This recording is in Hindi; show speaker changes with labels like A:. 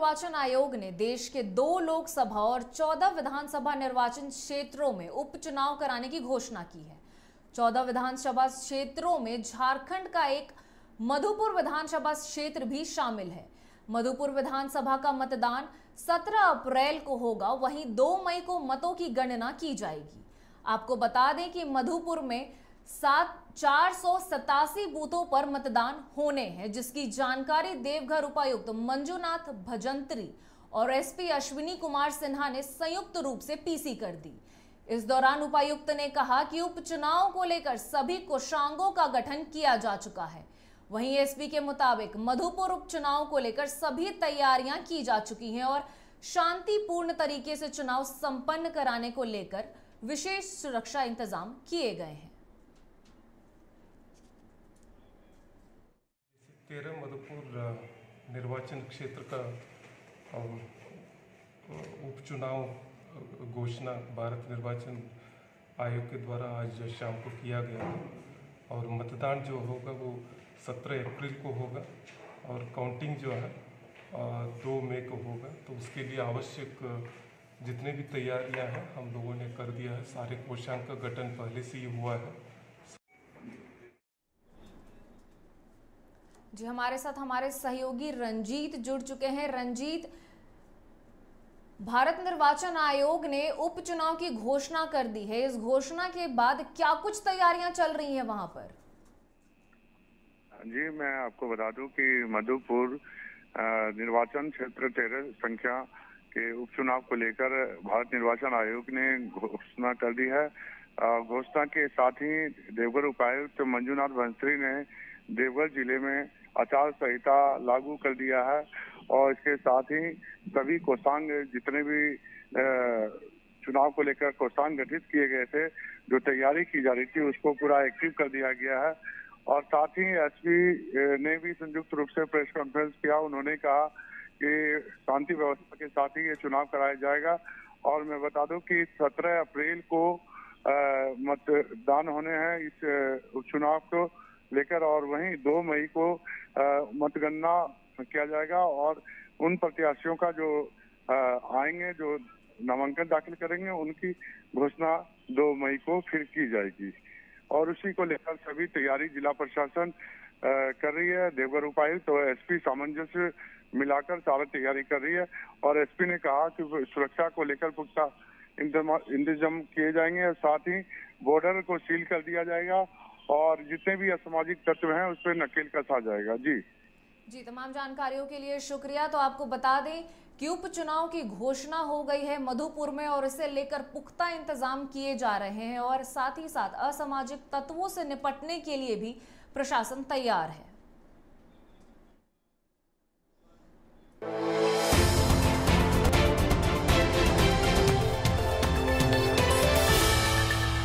A: निर्वाचन आयोग ने देश के 2 लोकसभा और 14 विधानसभा निर्वाचन क्षेत्रों में उपचुनाव कराने की घोषणा की है। 14 विधानसभा क्षेत्रों में झारखंड का एक मधुपुर विधानसभा क्षेत्र भी शामिल है। मधुपुर विधानसभा का मतदान 17 अप्रैल को होगा, वहीं 2 मई को मतों की गणना की जाएगी। आपको बता दें कि मधुपुर में 487 बूथों पर मतदान होने हैं, जिसकी जानकारी देवघर उपायुक्त मंजुनाथ भजंत्री और एसपी अश्विनी कुमार सिन्हा ने संयुक्त रूप से पीसी कर दी। इस दौरान उपायुक्त ने कहा कि उपचुनाव को लेकर सभी कोषांगों का गठन किया जा चुका है। वहीं एसपी के मुताबिक मधुपुर उपचुनाव को लेकर सभी तैयारियां की जा चुकी हैं और शांतिपूर्ण तरीके से चुनाव संपन्न कराने को लेकर विशेष सुरक्षा इंतजाम किए गए हैं।
B: 13 मधुपुर निर्वाचन क्षेत्र का उपचुनाव घोषणा भारत निर्वाचन आयोग के द्वारा आज शाम को किया गया है और मतदान जो होगा वो 17 अप्रैल को होगा और काउंटिंग जो है 2 मई को होगा। तो उसके लिए आवश्यक जितने भी तैयारियां हैं हम लोगों ने कर दिया है। सारे कोषांग का गठन पहले से ही हुआ है।
A: जी, हमारे साथ हमारे सहयोगी रंजीत जुड़ चुके हैं। रंजीत, भारत निर्वाचन आयोग ने उपचुनाव की घोषणा कर दी है। इस घोषणा के बाद क्या कुछ तैयारियां चल रही हैं वहां पर?
C: जी, मैं आपको बता दूं कि मधुपुर निर्वाचन क्षेत्र 13 संख्या के उपचुनाव को लेकर भारत निर्वाचन आयोग ने घोषणा कर दी है। घोषणा के साथ ही देवघर उपायुक्त मंजुनाथ भजंत्री ने देवघर जिले में आचार संहिता लागू कर दिया है और इसके साथ ही सभी कोषांग जितने भी चुनाव को लेकर कोषांग गठित किए गए थे, जो तैयारी की जा रही थी, उसको पूरा एक्टिव कर दिया गया है। और साथ ही एसपी ने भी संयुक्त रूप से प्रेस कॉन्फ्रेंस किया। उन्होंने कहा कि शांति व्यवस्था के साथ ही ये चुनाव कराया जाएगा। और मैं बता दूं कि 17 अप्रैल को मतदान होने हैं इस उपचुनाव को लेकर और वहीं 2 मई को मतगणना किया जाएगा और उन प्रत्याशियों का जो आएंगे, जो नामांकन दाखिल करेंगे, उनकी घोषणा 2 मई को फिर की जाएगी। और उसी को लेकर सभी तैयारी जिला प्रशासन कर रही है। देवघर उपायुक्त और एसपी सामंजस्य मिलाकर सारा तैयारी कर रही है और एसपी ने कहा कि सुरक्षा को लेकर पुख्ता इंतजाम किए जाएंगे। साथ ही बॉर्डर को सील कर दिया जाएगा और जितने भी असामाजिक तत्व हैं उस पर नकेल कसा जाएगा। जी,
A: तमाम जानकारियों के लिए शुक्रिया। तो आपको बता दें कि उपचुनाव की घोषणा हो गई है मधुपुर में और इसे लेकर पुख्ता इंतजाम किए जा रहे हैं और साथ ही साथ असामाजिक तत्वों से निपटने के लिए भी प्रशासन तैयार है।